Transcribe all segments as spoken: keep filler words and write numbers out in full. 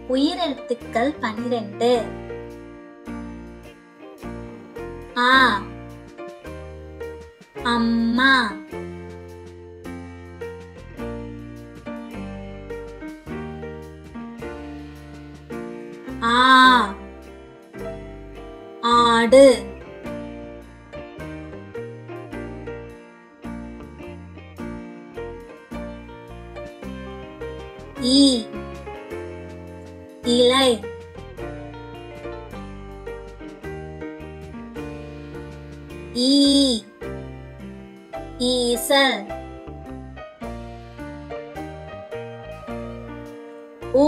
உயிரெழுத்துக்கள் பனிரெண்டு. ஆ அம்மா. ஆ ஆடு. ஈ இலை. ஈ ஈசல். உ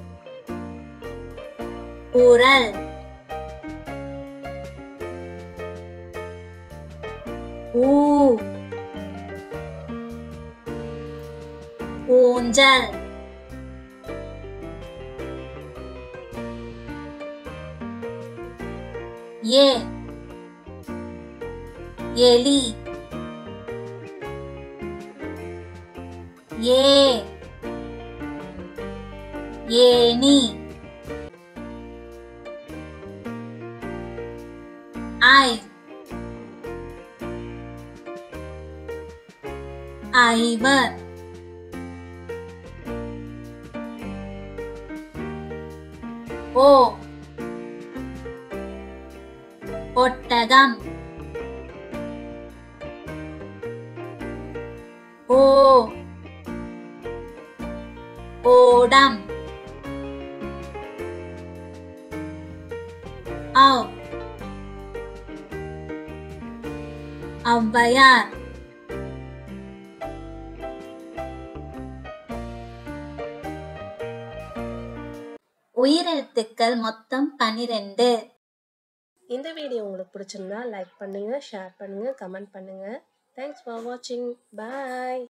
உரல். ஊ ஊஞ்சல். ஏ எலி. ஏ ஏணி. ஐ ஐவர். ஓ ஒட்டகம். ஓ ஓடம். ஔ ஔவையார். உயிரெழுத்துக்கள் மொத்தம் பனிரெண்டு. இந்த வீடியோ உங்களுக்கு பிடிச்சிருந்தா லைக் பண்ணுங்க, ஷேர் பண்ணுங்க, கமெண்ட் பண்ணுங்க. தேங்க்ஸ் ஃபார் வாட்சிங். பாய்.